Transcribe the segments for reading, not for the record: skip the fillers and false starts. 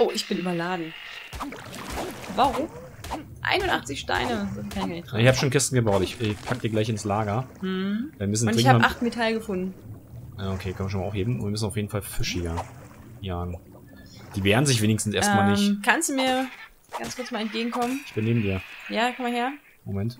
Oh, ich bin überladen. Warum? 81 Steine. Das kann ich gar nicht tragen. Ich habe schon Kisten gebaut. Ich pack die gleich ins Lager. Hm. Wir müssen Und ich habe 8 Metall gefunden. Ja, okay, können wir schon mal aufheben. Und wir müssen auf jeden Fall Fische jagen. Die wehren sich wenigstens erstmal nicht. Kannst du mir ganz kurz mal entgegenkommen? Ich bin neben dir. Ja, komm mal her. Moment.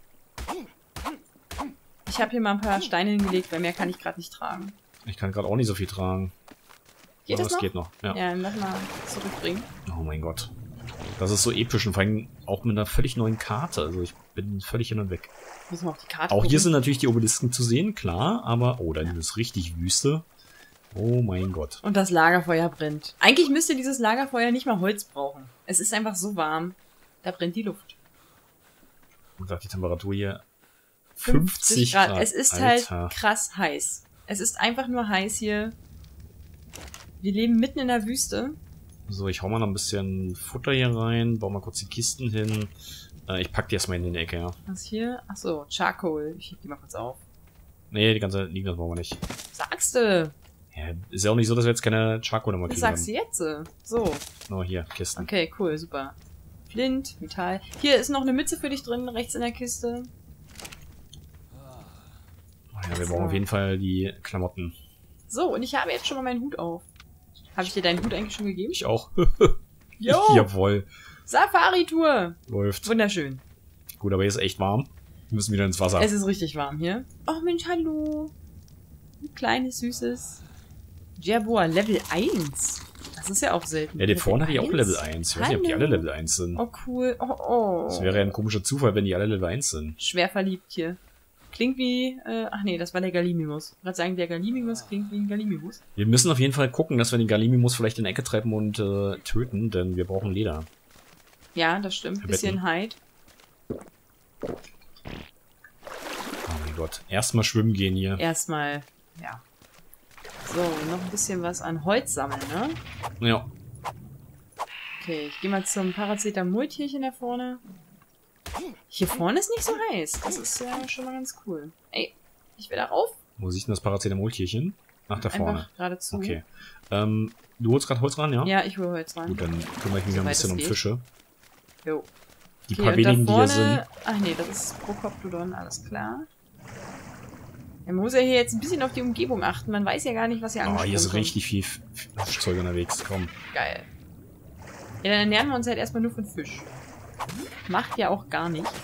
Ich habe hier mal ein paar Steine hingelegt, weil mehr kann ich gerade nicht tragen. Ich kann gerade auch nicht so viel tragen. Geht das noch? Geht noch, ja. Ja, dann lass mal zurückbringen. Oh mein Gott. Das ist so episch und vor allem auch mit einer völlig neuen Karte. Also ich bin völlig hin und weg. Müssen wir auf die Karte Auch gucken. hier sind natürlich die Obelisken zu sehen, klar. Aber, oh, dann ist richtig Wüste. Oh mein Gott. Und das Lagerfeuer brennt. Eigentlich müsste dieses Lagerfeuer nicht mal Holz brauchen. Es ist einfach so warm. Da brennt die Luft. Und sagt die Temperatur hier 50 Grad. Es ist Alter. halt krass heiß. Es ist einfach nur heiß hier. Wir leben mitten in der Wüste. So, ich hau mal noch ein bisschen Futter hier rein. Baue mal kurz die Kisten hin. Ich pack die erstmal in die Ecke, ja. Was hier? Achso, Charcoal. Ich heb die mal kurz auf. Nee, die ganze liegen, das brauchen wir nicht. Sagst du? Ja, ist ja auch nicht so, dass wir jetzt keine Charcoal nochmal Das kriegen. sagst du jetzt? So. Oh, hier, Kisten. Okay, cool, super. Flint, Metall. Hier ist noch eine Mütze für dich drin, rechts in der Kiste. Oh, ja, wir brauchen auf jeden Fall die Klamotten. So, und ich habe jetzt schon mal meinen Hut auf. Habe ich dir deinen Hut eigentlich schon gegeben? Ich auch. Jo! Jawohl. Safari-Tour! Läuft. Wunderschön. Gut, aber hier ist echt warm. Wir müssen wieder ins Wasser. Es ist richtig warm hier. Oh Mensch, hallo. Ein kleines, süßes Jerboa Level 1. Das ist ja auch selten. Ja, den vorne hatte ich auch 1? Level 1. Ich weiß nicht, ob die alle Level 1 sind. Oh, cool. Oh, oh. Das wäre ja ein komischer Zufall, wenn die alle Level 1 sind. Schwer verliebt hier. Klingt wie, ach nee, das war der Gallimimus. Ich wollte sagen, der Gallimimus klingt wie ein Gallimimus. Wir müssen auf jeden Fall gucken, dass wir den Gallimimus vielleicht in die Ecke treiben und töten, denn wir brauchen Leder. Ja, das stimmt. Bisschen Hide. Oh mein Gott. Erstmal schwimmen gehen hier. Erstmal, ja. So, noch ein bisschen was an Holz sammeln, ne? Ja. Okay, ich gehe mal zum Paracetamol-Tierchen da vorne. Hier vorne ist nicht so heiß. Das ist ja schon mal ganz cool. Ey, ich will da rauf. Wo siehst du das Paracetamol-Tierchen? Ach, da vorne. Einfach geradezu. Okay. Du holst gerade Holz ran, ja? Ja, ich hole Holz ran. Gut, dann kümmere ich mich noch ein Soweit bisschen es um geht. Fische. Jo. Die Okay, paar und da wenigen, die hier vorne, sind. ach nee, das ist Procoptodon, alles klar. Ja, man muss ja hier jetzt ein bisschen auf die Umgebung achten. Man weiß ja gar nicht, was hier Oh, angesprochen hier ist kommt. richtig viel Fischzeug unterwegs. Komm. Geil. Ja, dann ernähren wir uns halt erstmal nur von Fisch. Macht ja auch gar nichts.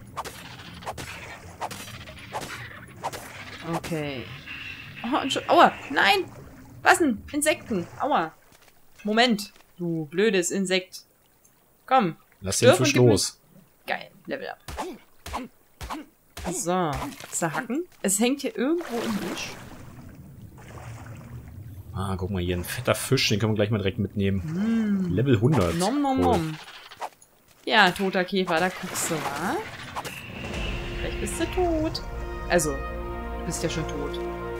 Okay. Oh, und schon. Aua! Nein! Was denn? Insekten! Aua! Moment! Du blödes Insekt. Komm! Lass den Fisch los. Geil. Level up. So. Zerhacken. Es hängt hier irgendwo im Busch. Ah, guck mal, hier ein fetter Fisch. Den können wir gleich mal direkt mitnehmen. Level 100. Nom nom Cool. nom. Ja, toter Käfer, da guckst du mal. Vielleicht bist du tot. Also, du bist ja schon tot.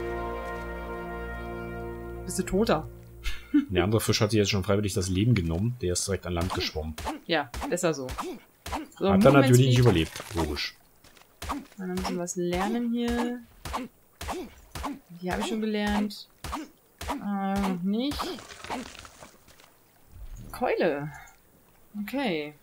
Bist du toter? Der andere Fisch hat sich jetzt schon freiwillig das Leben genommen. Der ist direkt an Land geschwommen. Ja, besser so. So, Hat dann Movement natürlich nicht Speed. überlebt. Logisch. Dann müssen wir was lernen hier. Die habe ich schon gelernt. Noch nicht. Keule. Okay.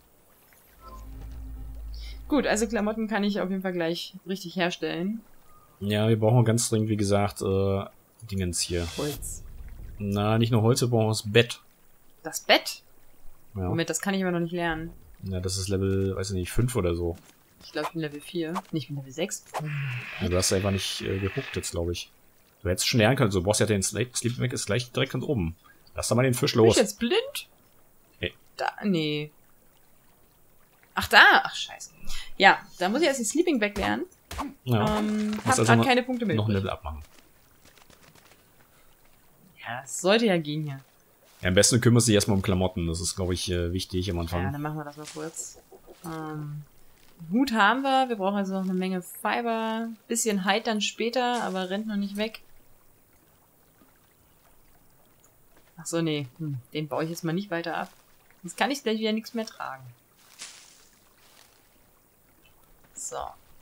Gut, also Klamotten kann ich auf jeden Fall gleich richtig herstellen. Ja, wir brauchen ganz dringend, wie gesagt, Dingens hier. Holz. Na, nicht nur Holz, wir brauchen das Bett. Das Bett? Ja. Moment, das kann ich aber noch nicht lernen. Ja, das ist Level, weiß ich nicht, 5 oder so. Ich glaube, ich bin Level 4. Nicht, ich bin Level 6. Ja, du hast einfach nicht geguckt jetzt, glaube ich. Du hättest schon lernen können. So, brauchst ja den Sleeping Bag ist gleich direkt ganz oben. Lass da mal den Fisch Bin ich los. jetzt blind? Nee. Da, nee. Ach, da. Ach, scheiße. Ja, da muss ich erst die Sleeping Bag lernen. Ja, Hab also grad noch- keine Punkte mehr. noch ein übrig. Level abmachen. Ja, das sollte ja gehen hier. Ja, am besten kümmerst du dich erstmal um Klamotten. Das ist, glaube ich, wichtig am Ja, Anfang. dann machen wir das mal kurz. Hut haben wir. Wir brauchen also noch eine Menge Fiber. Bisschen Hide dann später, aber rennt noch nicht weg. Ach so, nee. Den baue ich jetzt mal nicht weiter ab. Sonst kann ich gleich wieder nichts mehr tragen. So.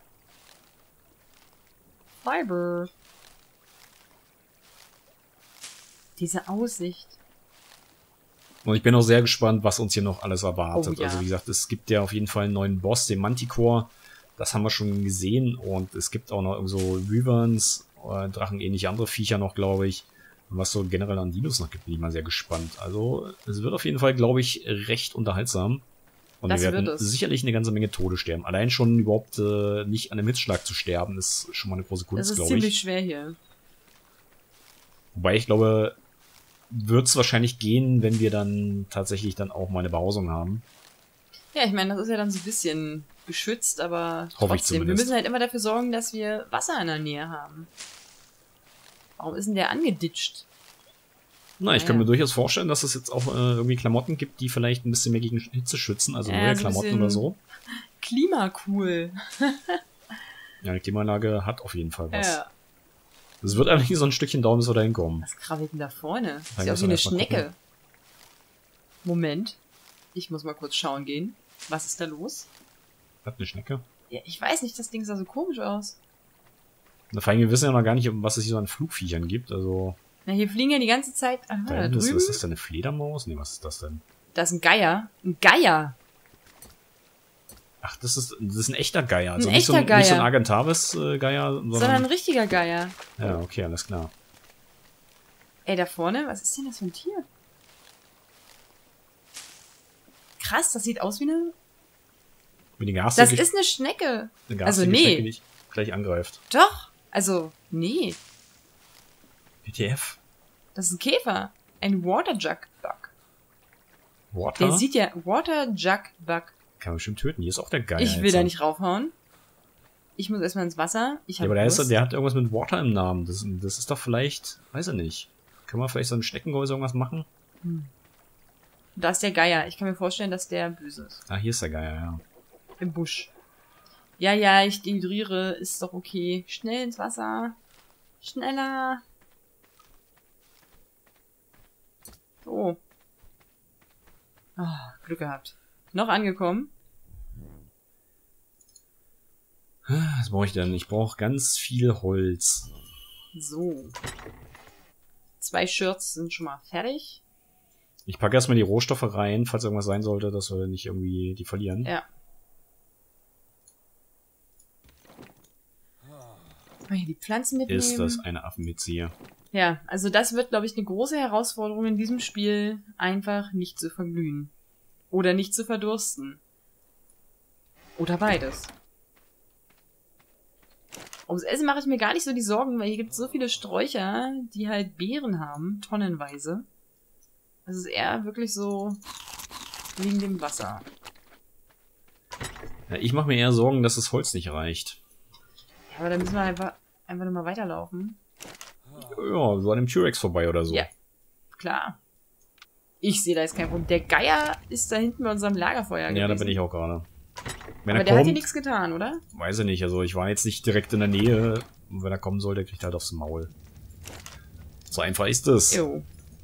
Fiber. Diese Aussicht. Und ich bin auch sehr gespannt, was uns hier noch alles erwartet. Oh, ja. Also wie gesagt, es gibt ja auf jeden Fall einen neuen Boss, den Manticore. Das haben wir schon gesehen. Und es gibt auch noch so Wyverns, Drachen, ähnliche andere Viecher noch, glaube ich. Und was so generell an Dinos noch gibt, bin ich mal sehr gespannt. Also es wird auf jeden Fall, glaube ich, recht unterhaltsam. Und Das wir wird werden es. sicherlich eine ganze Menge Tode sterben. Allein schon überhaupt nicht an einem Hitzschlag zu sterben, ist schon mal eine große Das Kunst, ist glaube ziemlich ich. schwer hier. Wobei ich glaube, wird es wahrscheinlich gehen, wenn wir dann tatsächlich dann auch mal eine Behausung haben. Ja, ich meine, das ist ja dann so ein bisschen geschützt, aber Hoffe ich trotzdem. Wir zumindest. müssen halt immer dafür sorgen, dass wir Wasser in der Nähe haben. Warum ist denn der angeditscht? Na, ich Ja, kann mir ja. durchaus vorstellen, dass es jetzt auch irgendwie Klamotten gibt, die vielleicht ein bisschen mehr gegen Hitze schützen, also Ja, neue so ein Klamotten bisschen- oder so. Klimacool. Ja, die Klimaanlage hat auf jeden Fall was. Ja. Es wird eigentlich so ein Stückchen dauern, bis wir da hinkommen. Was krabbelt denn da vorne? Da Sieht aus muss wie man eine erst mal Schnecke. gucken. Moment. Ich muss mal kurz schauen gehen. Was ist da los? Hat eine Schnecke. Ja, ich weiß nicht, das Ding sah so komisch aus. Na, vor allem, wir wissen ja noch gar nicht, was es hier so an Flugviechern gibt. Also, Na, hier fliegen ja die ganze Zeit. Aha, da da hinten ist drüben. das denn eine Fledermaus? Nee, was ist das denn? Da ist ein Geier. Ein Geier! Ach, das ist ein echter Geier. Also Ein nicht so echter nicht so ein Geier. Argentavis-Geier, Sondern ein sondern... richtiger Geier. Ja, okay, alles klar. Ey, da vorne, was ist denn das für ein Tier? Krass, das sieht aus wie eine... Mit den Das garstige, ist eine Schnecke. eine garstige also, nee. Schnecke, die dich gleich angreift. Doch. Also, nee. WTF? Das ist ein Käfer. Ein Waterjug-Bug. Water? Der sieht ja... Waterjug-Bug. Kann man bestimmt töten. Hier ist auch der Geier. Ich will jetzt. da nicht raufhauen. Ich muss erstmal ins Wasser. Ich Ja, habe aber der hat irgendwas mit Water im Namen. Das ist doch vielleicht... Weiß ich nicht. Können wir vielleicht so ein Schneckengehäuse irgendwas machen? Da ist der Geier. Ich kann mir vorstellen, dass der böse ist. Ah, hier ist der Geier, ja. Im Busch. Ja, ja, ich dehydriere. Ist doch okay. Schnell ins Wasser. Schneller. So. Ah, Glück gehabt. Noch angekommen. Was brauche ich denn? Ich brauche ganz viel Holz. So. 2 Shirts sind schon mal fertig. Ich packe erstmal die Rohstoffe rein, falls irgendwas sein sollte, dass wir nicht irgendwie die verlieren. Ja. Mal hier die Pflanzen mitnehmen. Ist das eine Affenmütze hier? Ja, also das wird, glaube ich, eine große Herausforderung in diesem Spiel, einfach nicht zu verglühen. Oder nicht zu verdursten. Oder beides. Ums Essen mache ich mir gar nicht so die Sorgen, weil hier gibt es so viele Sträucher, die halt Beeren haben, tonnenweise. Das ist eher wirklich so wegen dem Wasser. Ja, ich mache mir eher Sorgen, dass das Holz nicht reicht. Ja, aber dann müssen wir einfach nur mal weiterlaufen. Ja, so an dem T-Rex vorbei oder so. Ja. Klar. Ich sehe da jetzt kein Problem. Der Geier ist da hinten bei unserem Lagerfeuer gewesen. Ja, da bin ich auch gerade. Wenn Aber er der hat dir kommt, nichts getan, oder? weiß ich nicht. Also ich war jetzt nicht direkt in der Nähe. Und wenn er kommen soll, der kriegt halt aufs Maul. So einfach ist es. Jo.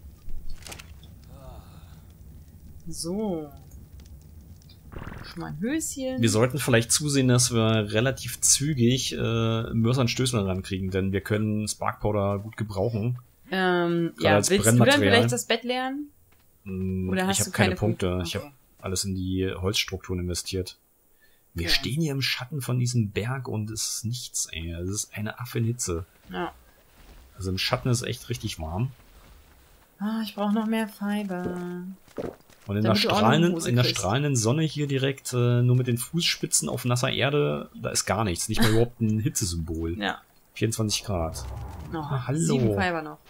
So. Schon mal ein Höschen. Wir sollten vielleicht zusehen, dass wir relativ zügig Mörser und Stößel rankriegen, denn wir können Spark Powder gut gebrauchen. Ja, als willst du dann Brennmaterial. vielleicht das Bett leeren? Oder hast Ich du habe keine keine Punkte. Punkte? Ich Okay. habe alles in die Holzstrukturen investiert. Wir Okay. stehen hier im Schatten von diesem Berg und es ist nichts, ey. Es ist eine Affenhitze. Ja. Also im Schatten ist echt richtig warm. Ah, ich brauche noch mehr Fiber. Und in Damit der du auch noch eine Hose in der kriegst. strahlenden Sonne hier direkt, nur mit den Fußspitzen auf nasser Erde, da ist gar nichts. Nicht mal überhaupt ein Hitzesymbol. Ja. 24 Grad. Noch. Ah, hallo. 7 Fiber noch.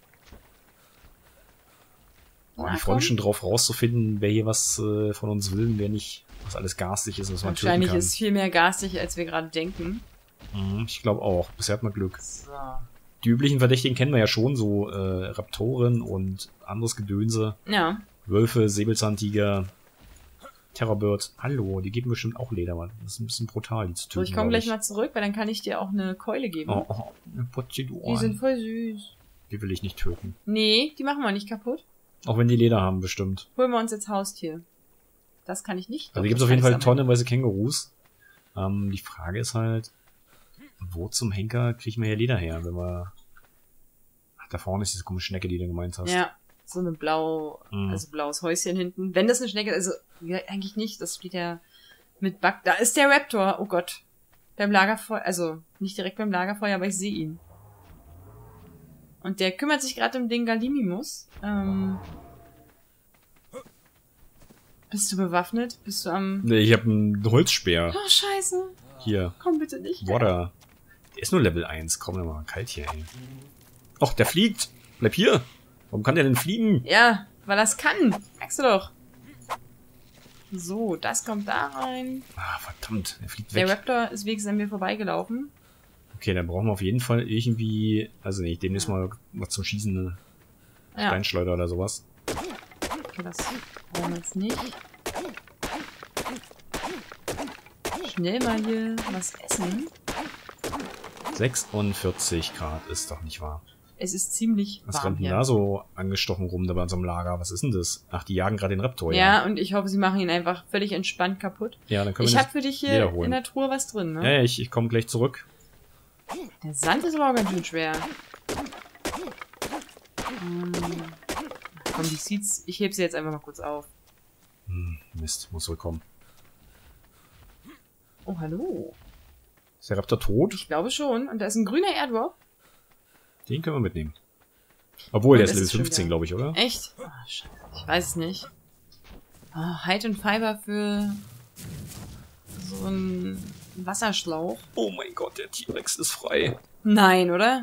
Oh, ich freue mich schon drauf rauszufinden, wer hier was von uns will und wer nicht, was alles garstig ist, was man töten Wahrscheinlich kann. ist viel mehr garstig, als wir gerade denken. Ich glaube auch. Bisher hat man Glück. So. Die üblichen Verdächtigen kennen wir ja schon, so Raptoren und anderes Gedönse. Ja. Wölfe, Säbelzahntiger, Terrorbird. Hallo, die geben bestimmt auch Leder, Mann. Das ist ein bisschen brutal, die zu töten. So, ich komme glaub gleich mal zurück, weil dann kann ich dir auch eine Keule geben. Oh, eine Potze, du Die sind Ohren. voll süß. Die will ich nicht töten. Nee, die machen wir nicht kaputt. Auch wenn die Leder haben, bestimmt. Holen wir uns jetzt Haustier. Das kann ich nicht. Also Doch, hier gibt es das auf jeden kann Fall ich sammeln. tonnenweise Kängurus. Die Frage ist halt, wo zum Henker kriegen wir hier Leder her, wenn wir... Ach, da vorne ist diese komische Schnecke, die du gemeint hast. Ja, so eine also blaues Häuschen hinten. Wenn das eine Schnecke ist, also ja, eigentlich nicht, das steht ja mit Bug. Da ist der Raptor, oh Gott. Beim Lagerfeuer, also nicht direkt beim Lagerfeuer, aber ich sehe ihn. Und der kümmert sich gerade um den Gallimimus. Bist du bewaffnet? Bist du am... Nee, ich habe einen Holzspeer. Oh, scheiße. Hier. Komm bitte nicht. Water. Der ist nur Level 1. Komm, mal kalt hier, ey. Och, der fliegt. Bleib hier. Warum kann der denn fliegen? Ja, weil das kann. Merkst du doch. So, das kommt da rein. Ah, verdammt. Der fliegt weg. Der Raptor ist wenigstens an mir vorbeigelaufen. Okay, dann brauchen wir auf jeden Fall irgendwie... Also nicht, demnächst mal was zum Schießen. Eine Steinschleuder oder sowas. Okay, das brauchen wir jetzt nicht. Schnell mal hier was essen. 46 Grad ist doch nicht wahr. Es ist ziemlich Was warm rennt denn hier. da so angestochen rum da bei unserem Lager? Was ist denn das? Ach, die jagen gerade den Raptor, Ja, und ich hoffe, sie machen ihn einfach völlig entspannt kaputt. Ja, dann können wir Ich habe für dich hier Leder holen. in der Truhe was drin, ne? Ja, ich komme gleich zurück. Der Sand ist aber auch ganz schön schwer. Komm, die Seeds, ich heb sie jetzt einfach mal kurz auf. Mist, muss zurückkommen. Oh, hallo. Ist der Raptor tot? Ich glaube schon. Und da ist ein grüner Airdrop. Den können wir mitnehmen. Obwohl, der Und ist es Level ist schon 15, wieder- glaube ich, oder? Echt? Oh, scheiße. Ich weiß es nicht. Oh, Hide und Fiber für so einen Wasserschlauch. Oh mein Gott, der T-Rex ist frei. Nein, oder?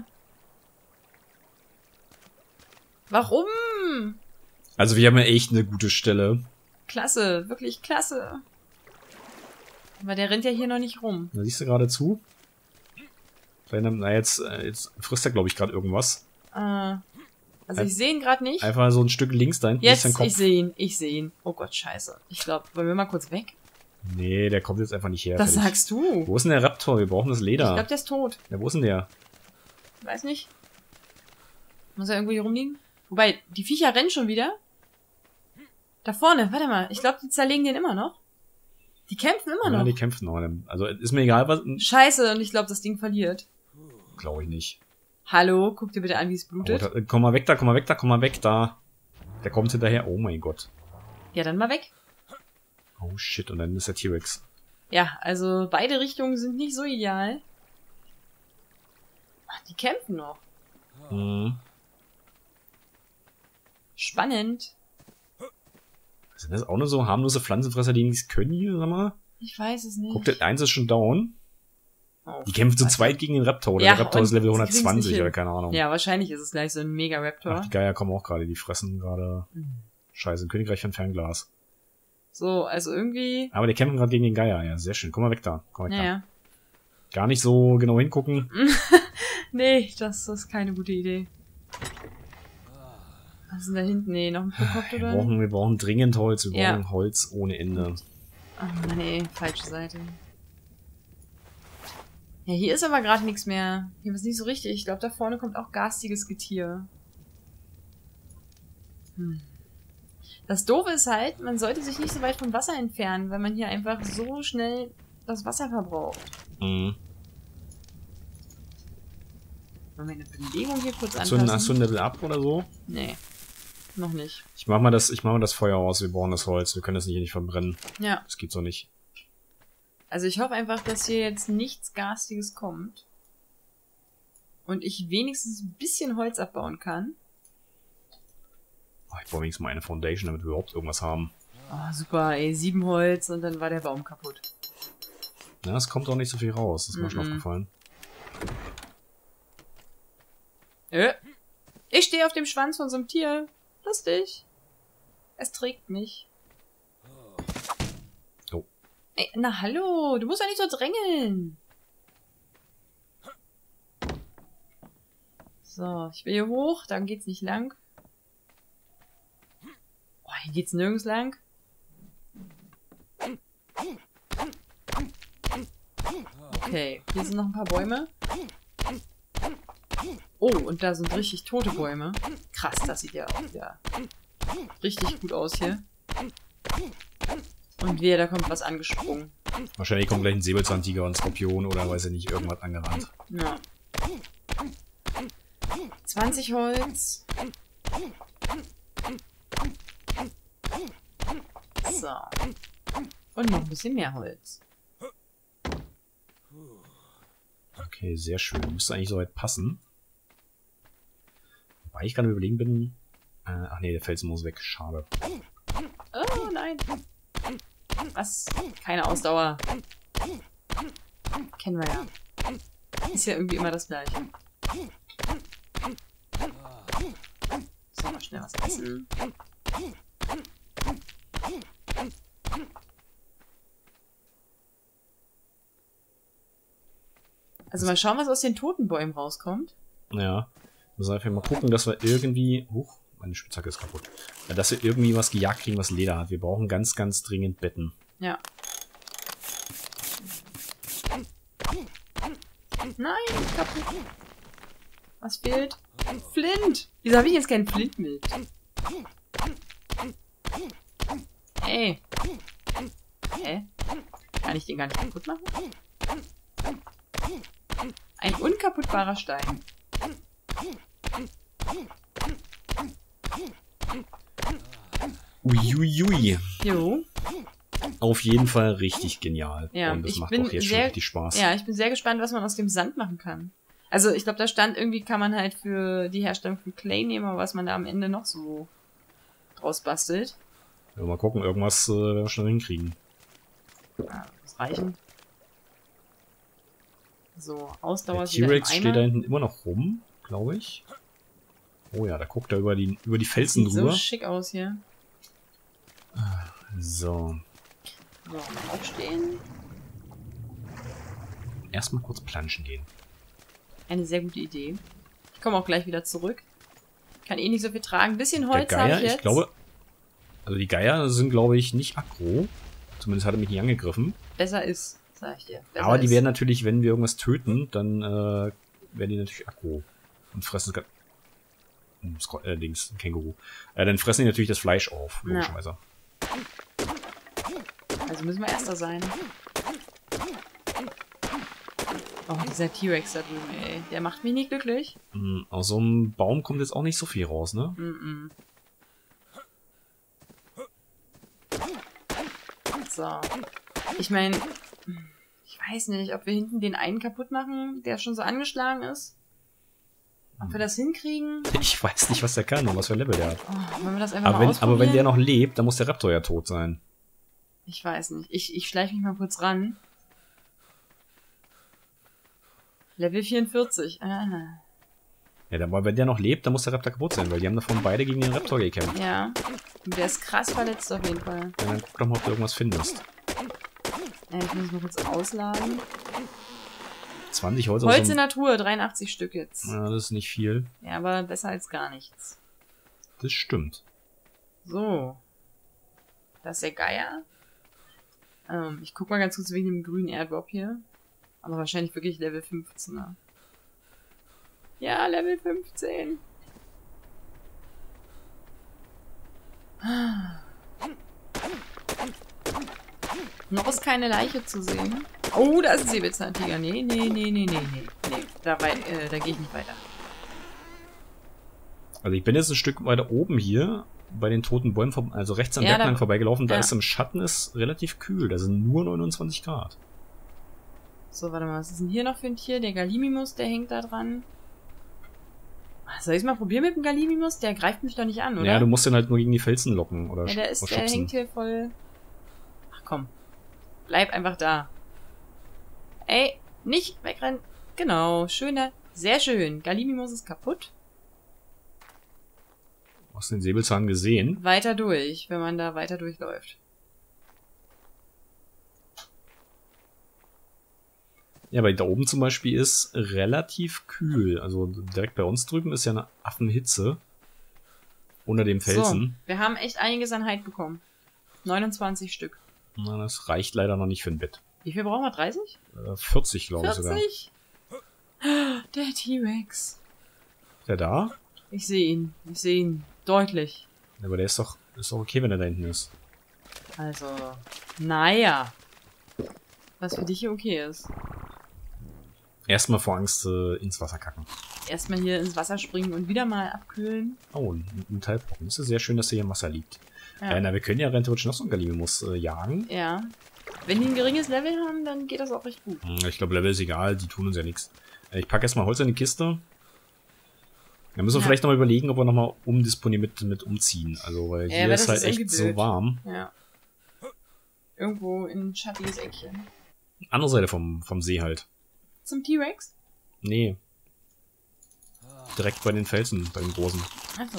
Warum? Also wir haben ja echt eine gute Stelle. Klasse, wirklich klasse. Aber der rennt ja hier noch nicht rum. Da siehst du gerade zu. Na, jetzt frisst er, glaube ich, gerade irgendwas. Also ich sehe ihn gerade nicht. Einfach so ein Stück links da hinten. Jetzt, ist sein Kopf. ich sehe ihn. Oh Gott, scheiße. Ich glaube, wollen wir mal kurz weg? Nee, der kommt jetzt einfach nicht her. Das fertig. sagst du. Wo ist denn der Raptor? Wir brauchen das Ich Leder. glaube, der ist tot. Ja, wo ist denn der? Weiß nicht. Muss er irgendwo hier rumliegen? Wobei, die Viecher rennen schon wieder. Da vorne, warte mal. Ich glaube, die zerlegen den immer noch. Die kämpfen immer Ja, noch. die kämpfen noch. Also ist mir egal, was... Scheiße, und ich glaube, das Ding verliert. Glaube ich nicht. Hallo, guck dir bitte an, wie es blutet. Oh, komm mal weg da, komm mal weg da, komm mal weg da. Der kommt hinterher. Oh mein Gott. Ja, dann mal weg. Oh shit, und dann ist der T-Rex. Ja, also beide Richtungen sind nicht so ideal. Ach, die kämpfen noch. Mhm. Spannend. Sind das auch nur so harmlose Pflanzenfresser, die nichts können hier, sag mal? Ich weiß es nicht. Guck, der 1 ist schon down. Oh, Die kämpfen zu warte. zweit gegen den Raptor. Oder Ja, der Raptor und ist Level sie kriegen's nicht 120 hin. oder keine Ahnung. Ja, wahrscheinlich ist es gleich so ein Mega-Raptor. Ach, die Geier kommen auch gerade. Die fressen gerade. Scheiße, ein Königreich von Fernglas. So, also irgendwie... Aber die kämpfen gerade gegen den Geier. Ja, sehr schön. Komm mal weg da. Komm weg da. Naja. Gar nicht so genau hingucken. Nee, das ist keine gute Idee. Was ist denn da hinten? Nee, noch ein Prokoptodon? Wir brauchen dringend Holz. Wir Ja. brauchen Holz ohne Ende. Ach Mann, ey, falsche Seite. Ja, hier ist aber gerade nichts mehr. Hier ist nicht so richtig. Ich glaube, da vorne kommt auch garstiges Getier. Das Doofe ist halt, man sollte sich nicht so weit vom Wasser entfernen, weil man hier einfach so schnell das Wasser verbraucht. Mhm. Wollen wir eine Bewegung hier kurz Hast du ein anpassen? Level Up oder so? Nee, noch nicht. Ich mach mal das Feuer aus. Wir brauchen das Holz. Wir können das hier nicht verbrennen. Ja, Das geht so nicht. also ich hoffe einfach, dass hier jetzt nichts Garstiges kommt. Und ich wenigstens ein bisschen Holz abbauen kann. Oh, ich brauche wenigstens mal eine Foundation, damit wir überhaupt irgendwas haben. Oh, super, ey, 7 Holz und dann war der Baum kaputt. Ja, es kommt auch nicht so viel raus. Das ist mir schon aufgefallen. Ich stehe auf dem Schwanz von so einem Tier. Lustig. Es trägt mich. Oh. Ey, na hallo, du musst doch nicht so drängeln. So, ich will hier hoch, dann geht's nicht lang. Oh, hier geht's nirgends lang. Okay, hier sind noch ein paar Bäume. Oh, und da sind richtig tote Bäume. Krass, das sieht ja auch wieder richtig gut aus hier. Und wehe, da kommt was angesprungen. Wahrscheinlich kommt gleich ein Säbelzahntiger und ein Skorpion oder weiß ich nicht, irgendwas angerannt. Ja. 20 Holz. So. Und noch ein bisschen mehr Holz. Okay, sehr schön. Müsste eigentlich soweit passen. Wobei ich gerade überlegen bin... ach nee, der Felsen muss weg. Schade. Oh nein. Was? Keine Ausdauer. Kennen wir ja. Ist ja irgendwie immer das Gleiche. So, mal schnell was essen. Also mal schauen, was aus den Totenbäumen rauskommt. Ja. Müssen wir einfach mal gucken, dass wir irgendwie... Huch, meine Spitzhacke ist kaputt. Ja, dass wir irgendwie was gejagt kriegen, was Leder hat. Wir brauchen ganz, ganz dringend Betten. Ja. Nein, kaputt. Was fehlt? Flint! Wieso habe ich jetzt keinen Flint mit? Ey. Hä? Kann ich den gar nicht kaputt machen? Ein unkaputtbarer Stein. Uiuiui. Jo. Auf jeden Fall richtig genial. Ja, und das ich macht bin auch jetzt schon sehr, richtig Spaß. Ja, ich bin sehr gespannt, was man aus dem Sand machen kann. Also ich glaube, da stand irgendwie, kann man halt für die Herstellung von Clay nehmen, aber was man da am Ende noch so draus bastelt. Ja, mal gucken, irgendwas werden wir schnell hinkriegen. Ja, das reichen. So, Ausdauer Der ist wieder im T-Rex steht da Eimer. hinten immer noch rum, glaube ich. Oh ja, da guckt er über die Felsen Sieht drüber. so schick aus hier. So. So, mal aufstehen. Erstmal kurz planschen gehen. Eine sehr gute Idee. Ich komme auch gleich wieder zurück. Kann eh nicht so viel tragen. Ein bisschen Der Holz habe Geier, ich jetzt. ich glaube... Also die Geier sind, glaube ich, nicht aggro. Zumindest hat er mich nicht angegriffen. Besser ist, sag ich dir. Besser Aber die ist. werden natürlich, wenn wir irgendwas töten, dann werden die natürlich aggro. Und fressen... Dings, Känguru. Dann fressen die natürlich das Fleisch auf, logischerweise. Also müssen wir Erster sein. Oh, dieser T-Rex da drüben, ey. Der macht mich nicht glücklich. Aus so einem Baum kommt jetzt auch nicht so viel raus, ne? So. Ich meine, ich weiß nicht, ob wir hinten den einen kaputt machen, der schon so angeschlagen ist. Ob wir das hinkriegen? Ich weiß nicht, was der kann und was für ein Level der hat. Oh, wollen wir das einfach mal ausprobieren? Aber wenn der noch lebt, dann muss der Raptor ja tot sein. Ich weiß nicht. Ich schleiche mich mal kurz ran. Level 44. Ah. Ja, aber wenn der noch lebt, dann muss der Raptor kaputt sein, weil die haben davon beide gegen den Raptor gekämpft. Ja. Und der ist krass verletzt auf jeden Fall. Ja, dann guck doch mal, ob du irgendwas findest. Ich muss mal kurz ausladen. 20 Holz Holz in Natur, 83 Stück jetzt. Ja, das ist nicht viel. Ja, aber besser als gar nichts. Das stimmt. So. Das ist der Geier. Ich guck mal ganz kurz wegen dem grünen Airdrop hier. Aber wahrscheinlich wirklich Level 15er. Ja, Level 15. Noch ist keine Leiche zu sehen. Oh, da ist ein Säbelzahntiger. Nee. Da gehe ich nicht weiter. Also ich bin jetzt ein Stück weiter oben hier bei den toten Bäumen, also rechts am Ja, Berglang da- vorbeigelaufen. Da ja. ist im Schatten ist relativ kühl. Da sind nur 29 Grad. So, warte mal, was ist denn hier noch für ein Tier? Der Gallimimus, der hängt da dran. Soll ich mal probieren mit dem Gallimimus? Der greift mich doch nicht an, oder? Ja, du musst den halt nur gegen die Felsen locken oder Ja, der schubsen. hängt hier voll... Ach komm. Bleib einfach da. Ey, nicht wegrennen. Genau, schöner. Sehr schön. Gallimimus ist kaputt. Hast du den Säbelzahn gesehen? Weiter durch, wenn man da weiter durchläuft. Ja, weil da oben zum Beispiel ist relativ kühl. Also direkt bei uns drüben ist ja eine Affenhitze. Unter dem Felsen. So, wir haben echt einiges an Hype bekommen. 29 Stück. Na, das reicht leider noch nicht für ein Bett. Wie viel brauchen wir? 30? 40, glaube ich sogar. 40? Der T-Rex. Ist der da? Ich sehe ihn. Ich sehe ihn. Deutlich. Aber der ist doch okay, wenn er da hinten ist. Also, naja. Was für dich hier okay ist. Erstmal vor Angst ins Wasser kacken. erstmal hier ins Wasser springen und wieder mal abkühlen. Oh, ein Metallbrocken. Es ist sehr schön, dass der hier im Wasser liegt. Ja. Na, wir können ja rein theoretisch noch so einen Gallimimus jagen. Ja. Wenn die ein geringes Level haben, dann geht das auch recht gut. Ich glaube, Level ist egal, die tun uns ja nichts. Ich packe erstmal Holz in die Kiste. Dann müssen wir vielleicht nochmal überlegen, ob wir nochmal umdisponieren mit umziehen. Also, weil hier ist halt echt so warm. Ja. Irgendwo in ein schattiges Eckchen. Andere Seite vom See halt. Zum T-Rex? Nee. Direkt bei den Felsen, bei den großen. Also.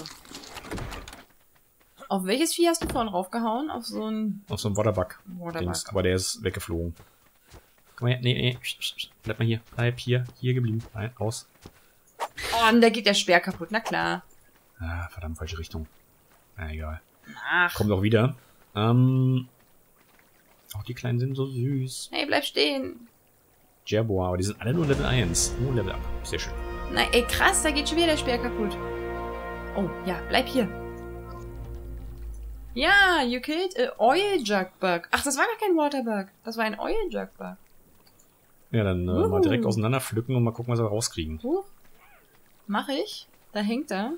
Auf welches Vieh hast du vorhin raufgehauen? Auf so ein Waterbug. Waterbug. Aber der ist weggeflogen. Komm her, nee. Bleib mal hier. Bleib hier geblieben. Nein, raus. Oh, und da geht der Speer kaputt, na klar. Ah, verdammt, falsche Richtung. Na, egal. Ach. Kommt auch wieder. Auch die Kleinen sind so süß. Hey, bleib stehen. Jerboa, aber die sind alle nur Level 1. Oh, Level up. Sehr schön. Nein, ey, krass, da geht schon wieder der Speer kaputt. Oh, ja, bleib hier. Ja, you killed a oil jug bug. Ach, das war gar kein Waterbug. Das war ein oil jug bug. Ja, dann mal direkt auseinander pflücken und mal gucken, was wir rauskriegen. Mach ich. Da hängt er.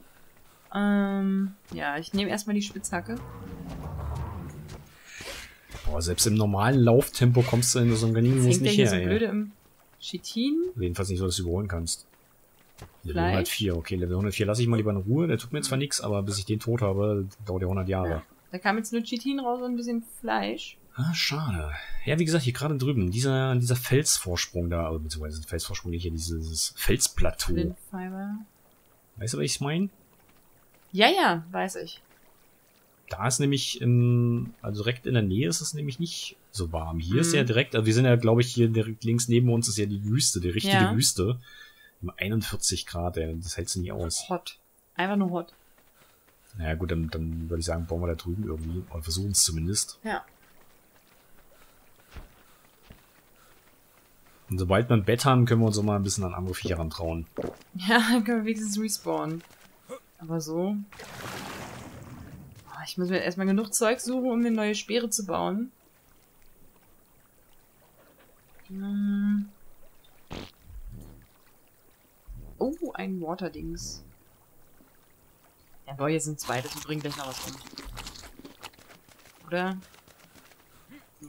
Ja, ich nehme erstmal die Spitzhacke. Boah, selbst im normalen Lauftempo kommst du in so einem Gallimimus nicht her, so blöde im Chitin. Jedenfalls nicht so, dass du überholen kannst. Level Fleisch. 104, okay, Level 104 lasse ich mal lieber in Ruhe. Der tut mir zwar nichts, aber bis ich den tot habe, dauert ja 100 Jahre. Ja. Da kam jetzt nur Chitin raus und ein bisschen Fleisch. Ah, schade. Ja, wie gesagt, hier gerade drüben, dieser Felsvorsprung da, also beziehungsweise Felsvorsprung nicht hier, dieses Felsplateau. Flintfiber. Weißt du, was ich meine? Ja, weiß ich. Da ist nämlich, also direkt in der Nähe ist es nämlich nicht so warm. Hier ist ja direkt, also wir sind ja, glaube ich, hier direkt links neben uns ist ja die Wüste, die richtige Wüste. 41 Grad, ey, das hältst du nie aus. Hot. Einfach nur hot. Naja gut, dann würde ich sagen, bauen wir da drüben irgendwie, oder versuchen es zumindest. Ja. Und sobald wir ein Bett haben, können wir uns auch mal ein bisschen an andere Viecher rantrauen. Ja, dann können wir wenigstens respawnen. Aber so... Ich muss mir erstmal genug Zeug suchen, um mir neue Speere zu bauen. Oh, ein Waterdings. Ja, boah, hier sind zwei, das bringt gleich noch was rum. Oder? Ja,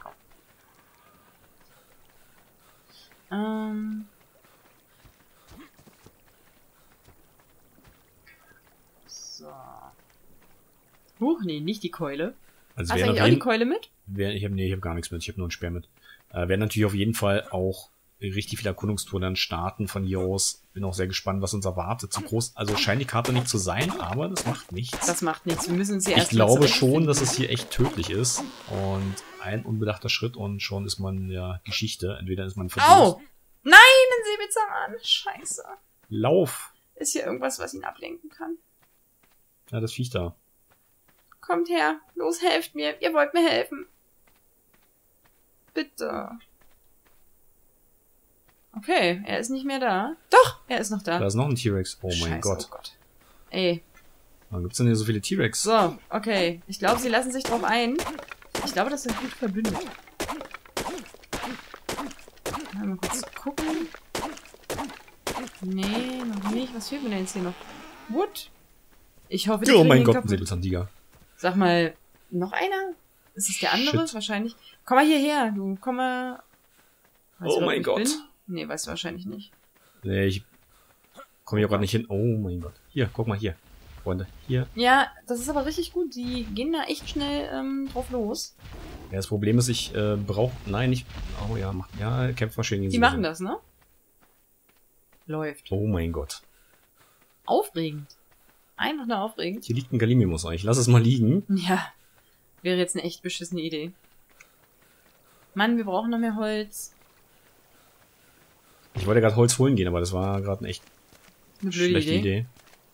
komm. So. Nee, nicht die Keule. Also Hast du eigentlich auch die Keule mit? Ich habe gar nichts mit, ich habe nur einen Speer mit. Werden natürlich auf jeden Fall auch richtig viele Erkundungstouren dann starten von hier aus. Bin auch sehr gespannt, was uns erwartet. Zu groß, also scheint die Karte nicht zu sein, aber das macht nichts. Das macht nichts, wir müssen uns hier erst... Ich glaube schon, dass es hier echt tödlich ist. Und ein unbedachter Schritt und schon ist man ja Geschichte. Entweder ist man verdient. Au! Nein, ein Säbelzahnrad! Scheiße. Lauf! Ist hier irgendwas, was ihn ablenken kann? Ja, das Viech da. Kommt her, los, helft mir, ihr wollt mir helfen. Bitte. Okay, er ist nicht mehr da. Doch, er ist noch da. Da ist noch ein T-Rex. Oh mein Scheiße, Gott. Oh Gott. Ey. Warum gibt's denn hier so viele T-Rex? So, okay. Ich glaube, sie lassen sich drauf ein. Ich glaube, das sind gut verbündet. Mal kurz gucken. Nee, noch nicht. Was fehlt mir denn jetzt hier noch? Wood? Ich hoffe, die Oh mein kriegen Gott, ihn ein Säbelzahntiger. Sag mal, noch einer? Ist es der andere? Shit. Wahrscheinlich. Komm mal hierher, du. Komm mal. Weißt Oh du, wo mein ich Gott. bin? Nee, weißt du wahrscheinlich nicht. Nee, ich komme hier gerade nicht hin. Oh mein Gott. Hier, guck mal hier. Freunde, hier. Ja, das ist aber richtig gut. Die gehen da echt schnell drauf los. Ja, das Problem ist, ich brauche... Nein, nicht... Oh ja, Kämpfermaschinen. Die machen das, ne? Läuft. Oh mein Gott. Aufregend. Einfach nur aufregend. Hier liegt ein Gallimimus eigentlich. Lass es mal liegen. Ja. Wäre jetzt eine echt beschissene Idee. Mann, wir brauchen noch mehr Holz. Ich wollte gerade Holz holen gehen, aber das war gerade eine echt Eine blöde schlechte Idee.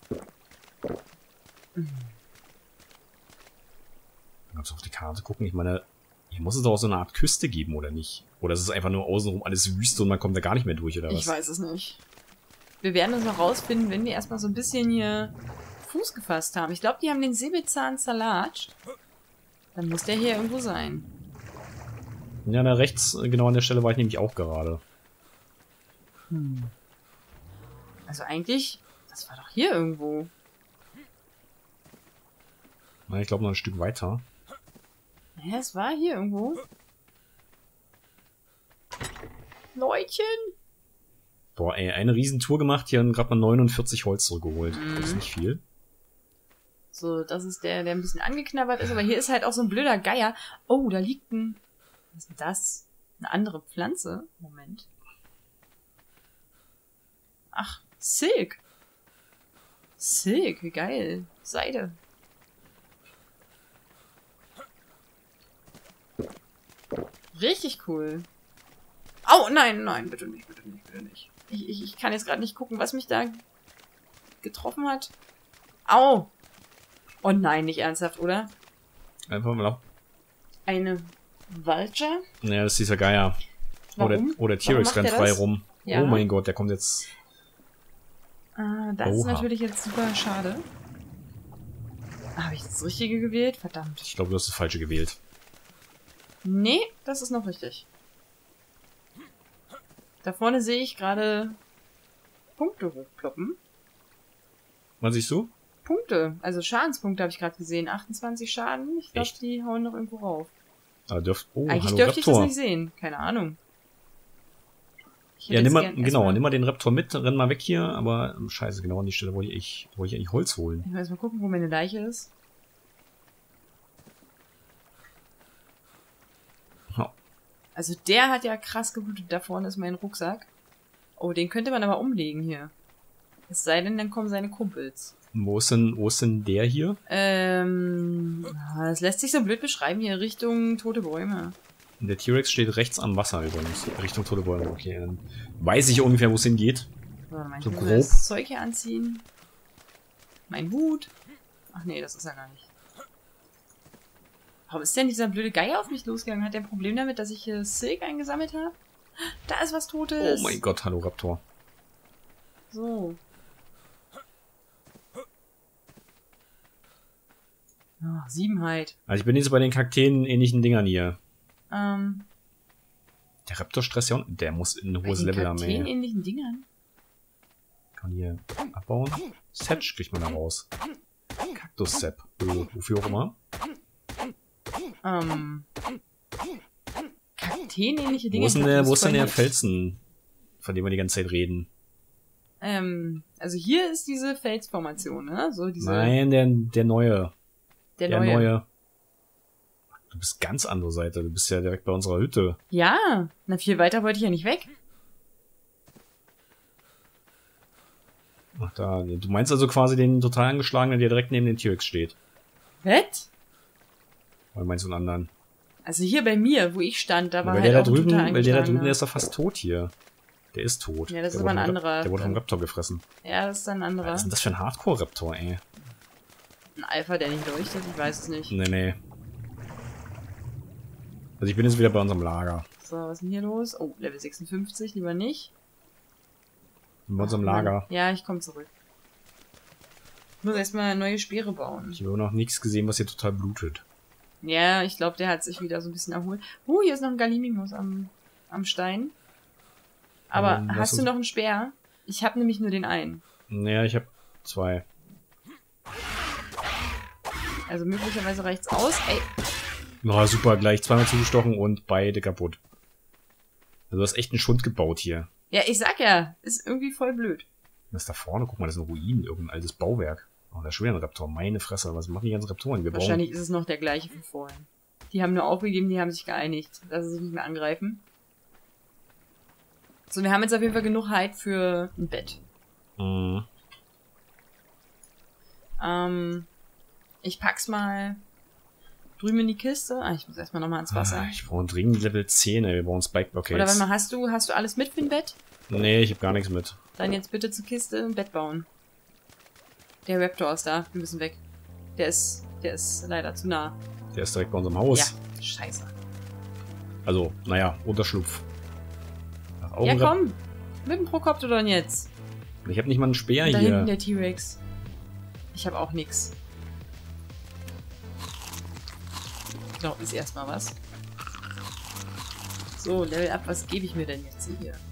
Kannst du auf die Karte gucken? Ich meine, hier muss es doch auch so eine Art Küste geben, oder nicht? Oder ist es einfach nur außenrum alles Wüste und man kommt da gar nicht mehr durch, oder was? Ich weiß es nicht. Wir werden es noch rausfinden, wenn wir erstmal so ein bisschen hier Fuß gefasst haben. Ich glaube, die haben den Säbelzahn zerlatscht. Dann muss der hier irgendwo sein. Ja, da rechts, genau an der Stelle war ich nämlich auch gerade. Also eigentlich, das war doch hier irgendwo. Na, ich glaube noch ein Stück weiter. Ja, es war hier irgendwo. Leutchen! Boah, ey, eine Riesentour gemacht, hier und gerade mal 49 Holz zurückgeholt. Das ist nicht viel. So, das ist der ein bisschen angeknabbert ist, aber hier ist halt auch so ein blöder Geier. Oh, da liegt ein... Was ist denn das? Eine andere Pflanze? Moment. Ach, Silk. Silk, wie geil. Seide. Richtig cool. Oh, nein, nein, bitte nicht, bitte nicht, bitte nicht. Ich kann jetzt gerade nicht gucken, was mich da getroffen hat. Au! Oh nein, nicht ernsthaft, oder? Einfach mal ab. Eine Vulture? Naja, das ist dieser Geier. Warum? Oder T-Rex rennt frei rum. Ja. Oh mein Gott, der kommt jetzt. Das ist natürlich jetzt super schade. Habe ich das Richtige gewählt? Verdammt. Ich glaube, du hast das Falsche gewählt. Nee, das ist noch richtig. Da vorne sehe ich gerade Punkte hochploppen. Was siehst du? Punkte, also Schadenspunkte habe ich gerade gesehen. 28 Schaden. Ich glaube, Echt? die hauen noch irgendwo rauf. Ah, oh, Eigentlich hallo, dürfte ich das Raptor. nicht sehen. Keine Ahnung. Ja, nimm mal den Raptor mit, renn mal weg hier, aber scheiße, genau an die Stelle wollte ich eigentlich Holz holen. Ich muss erst mal gucken, wo meine Leiche ist. Ja. Also der hat ja krass geblutet. Da vorne ist mein Rucksack. Oh, den könnte man aber umlegen hier. Es sei denn, dann kommen seine Kumpels. Wo ist denn der hier? Das lässt sich so blöd beschreiben hier, Richtung Tote Bäume. Der T-Rex steht rechts am Wasser übrigens. Richtung Tote Bäume. Okay, dann weiß ich ungefähr, wo es hingeht. So, dann So muss grob. das Zeug hier anziehen. Mein Hut. Ach nee, das ist er gar nicht. Warum ist denn dieser blöde Geier auf mich losgegangen? Hat der ein Problem damit, dass ich hier Silk eingesammelt habe? Da ist was Totes. Oh mein Gott, hallo Raptor. So. Oh, Siebenheit. Also ich bin jetzt bei den Kakteen-ähnlichen Dingern hier. Der Raptor stresst ja auch. Der muss ein hohes Level haben, ey. ähnlichen Dingern. Kann hier abbauen. Setch kriegt man da raus. Kaktus-Sap. Wofür auch immer. Kakteen-ähnliche Dinger. Wo ist denn der Felsen, von dem wir die ganze Zeit reden? Also hier ist diese Felsformation, ne? So diese. Nein, der neue. Der neue. Du bist ganz andere Seite. Du bist ja direkt bei unserer Hütte. Ja, na viel weiter wollte ich ja nicht weg. Ach da, du meinst also quasi den total angeschlagenen, der direkt neben den T-Rex steht. Was? Oder meinst du einen anderen? Also hier bei mir, wo ich stand, da war Weil halt der auch da drüben, total weil der da drüben, angeschlagener. der ist doch fast tot hier. Der ist tot. Ja, das Der ist aber wurde ein vom anderer. Der wurde vom Raptor gefressen. Ja, das ist ein anderer. Was ist denn das für ein Hardcore-Raptor, ey? Ein Alpha, der nicht leuchtet, ich weiß es nicht. Nee. Also ich bin jetzt wieder bei unserem Lager. So, was ist denn hier los? Oh, Level 56, lieber nicht. Bei unserem Lager. Ja, ich komme zurück. Ich muss erstmal neue Speere bauen. Ich habe noch nichts gesehen, was hier total blutet. Ja, ich glaube, der hat sich wieder so ein bisschen erholt. Hier ist noch ein Gallimimus am Stein. Aber hast du noch einen Speer? Ich habe nämlich nur den einen. Naja, ich habe 2. Also möglicherweise reicht's aus. Ey. Na super, gleich zweimal zugestochen und beide kaputt. Also du hast echt einen Schund gebaut hier. Ja, ich sag ja, ist irgendwie voll blöd. Was ist da vorne? Guck mal, das ist ein Ruin, irgendein altes Bauwerk. Oh, da ist schon wieder ein Raptor. Meine Fresse, was machen die ganzen Raptoren? Wahrscheinlich ist es noch der gleiche von vorhin. Die haben nur aufgegeben, die haben sich geeinigt, dass sie sich nicht mehr angreifen. So, wir haben jetzt auf jeden Fall genug Hide für ein Bett. Mhm. Ich pack's mal drüben in die Kiste. Ich muss erstmal nochmal ans Wasser. Ich brauche dringend Level 10, ey. Wir brauchen Spike Blockades. Oder warte mal, hast du alles mit für ein Bett? Nee, ich habe gar nichts mit. Dann jetzt bitte zur Kiste ein Bett bauen. Der Raptor ist da. Wir müssen weg. Der ist leider zu nah. Der ist direkt bei unserem Haus. Ja, scheiße. Also, naja, Unterschlupf. Ja, komm. Mit dem Prokoptodon jetzt. Ich habe nicht mal einen Speer da hier. hinten der T-Rex. Ich habe auch nix. Genau, ist erstmal was. So, Level up, was gebe ich mir denn jetzt hier?